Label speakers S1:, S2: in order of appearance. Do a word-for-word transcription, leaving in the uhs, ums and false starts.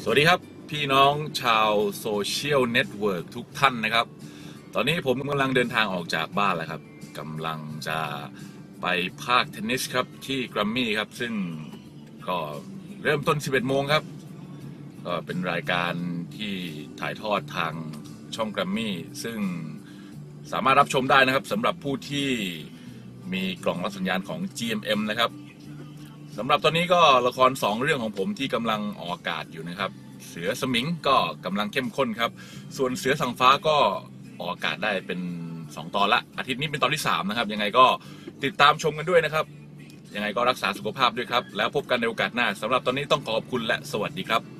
S1: สวัสดีครับพี่น้องชาวโซเชียลเน็ตเวิร์กทุกท่านนะครับตอนนี้ผมกำลังเดินทางออกจากบ้านแล้วครับกำลังจะไปภาคเทนนิสครับที่แกรมมี่ครับซึ่งก็เริ่มต้น สิบเอ็ด โมงครับก็เป็นรายการที่ถ่ายทอดทางช่องแกรมมี่ซึ่งสามารถรับชมได้นะครับสำหรับผู้ที่มีกล่องรับสัญญาณของ จี เอ็ม เอ็ม นะครับสำหรับตอนนี้ก็ละครสองเรื่องของผมที่กำลังออกอากาศอยู่นะครับเสือสมิงก็กำลังเข้มข้นครับส่วนเสือสังฟ้าก็ออกอากาศได้เป็นสองตอนละอาทิตย์นี้เป็นตอนที่สามนะครับยังไงก็ติดตามชมกันด้วยนะครับยังไงก็รักษาสุขภาพด้วยครับแล้วพบกันในโอกาสหน้าสำหรับตอนนี้ต้องขอบคุณและสวัสดีครับ